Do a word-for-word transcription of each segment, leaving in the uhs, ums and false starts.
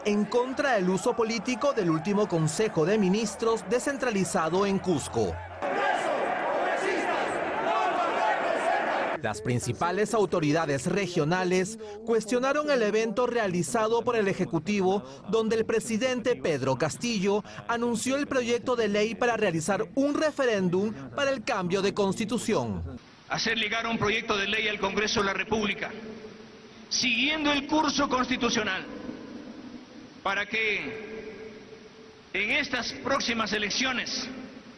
en contra del uso político del último Consejo de Ministros descentralizado en Cusco. Las principales autoridades regionales cuestionaron el evento realizado por el Ejecutivo, donde el presidente Pedro Castillo anunció el proyecto de ley para realizar un referéndum para el cambio de constitución. Hacer llegar un proyecto de ley al Congreso de la República, siguiendo el curso constitucional, para que en estas próximas elecciones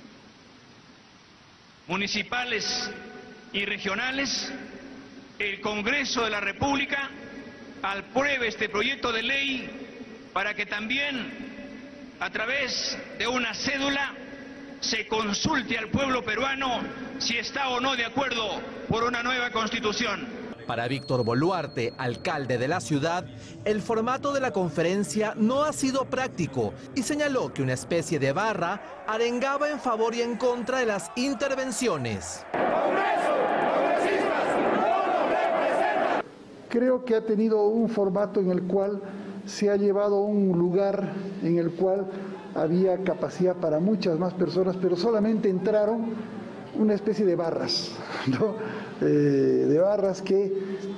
municipales y regionales, el Congreso de la República apruebe este proyecto de ley para que también a través de una cédula se consulte al pueblo peruano si está o no de acuerdo por una nueva constitución. Para Víctor Boluarte, alcalde de la ciudad, el formato de la conferencia no ha sido práctico y señaló que una especie de barra arengaba en favor y en contra de las intervenciones. Creo que ha tenido un formato en el cual se ha llevado a un lugar en el cual había capacidad para muchas más personas, pero solamente entraron una especie de barras, ¿no? eh, de barras que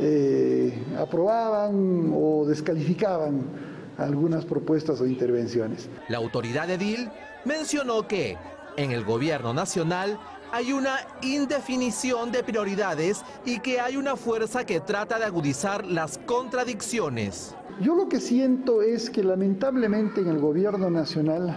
eh, aprobaban o descalificaban algunas propuestas o intervenciones. La autoridad edil mencionó que en el gobierno nacional hay una indefinición de prioridades y que hay una fuerza que trata de agudizar las contradicciones. Yo lo que siento es que lamentablemente en el gobierno nacional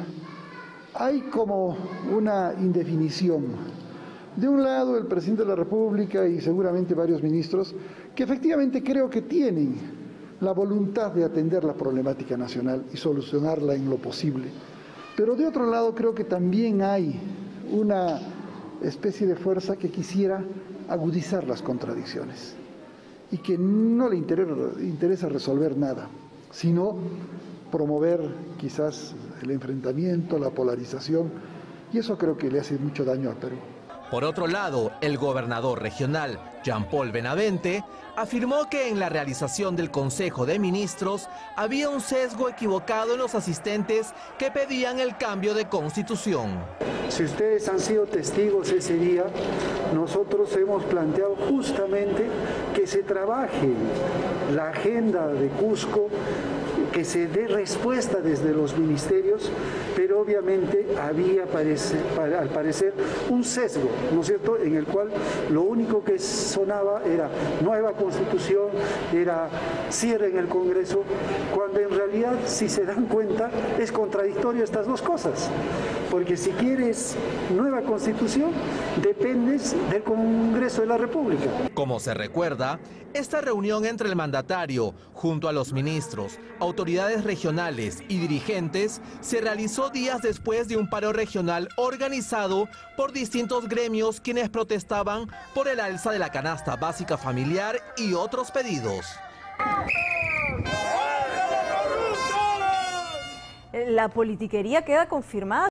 hay como una indefinición. De un lado el presidente de la República y seguramente varios ministros que efectivamente creo que tienen la voluntad de atender la problemática nacional y solucionarla en lo posible. Pero de otro lado creo que también hay una especie de fuerza que quisiera agudizar las contradicciones y que no le interesa, interesa resolver nada, sino promover quizás el enfrentamiento, la polarización, y eso creo que le hace mucho daño al Perú. Por otro lado, el gobernador regional, Jean Paul Benavente, afirmó que en la realización del Consejo de Ministros había un sesgo equivocado en los asistentes que pedían el cambio de constitución. Si ustedes han sido testigos ese día, nosotros hemos planteado justamente que se trabaje la agenda de Cusco, que se dé respuesta desde los ministerios, pero obviamente había parece, para, al parecer un sesgo, ¿no es cierto?, en el cual lo único que sonaba era nueva constitución, era cierre en el Congreso, cuando en realidad, si se dan cuenta, es contradictorio estas dos cosas, porque si quieres nueva constitución, dependes del Congreso de la República. Como se recuerda, esta reunión entre el mandatario, junto a los ministros, autoridades regionales y dirigentes, se realizó días después de un paro regional organizado por distintos gremios quienes protestaban por el alza de la canasta básica familiar y otros pedidos. La politiquería queda confirmada.